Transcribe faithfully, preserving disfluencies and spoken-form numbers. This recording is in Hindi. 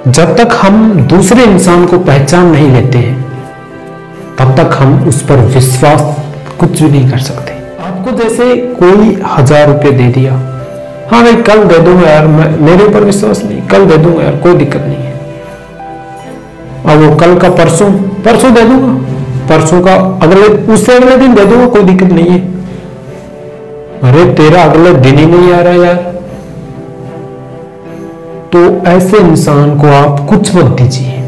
जब तक हम दूसरे इंसान को पहचान नहीं लेते हैं तब तक हम उस पर विश्वास कुछ भी नहीं कर सकते। आपको जैसे कोई हजार रुपये दे दिया, हाँ भाई कल दे दूंगा यार, मैं मेरे ऊपर विश्वास नहीं, कल दे दूंगा यार, कोई दिक्कत नहीं है। और वो कल का परसों परसों दे दूंगा, परसों का अगले उससे अगले दिन दे दूंगा, कोई दिक्कत नहीं है। अरे तेरा अगले दिन ही नहीं आ रहा यार। तो ऐसे इंसान को आप कुछ मत दीजिए।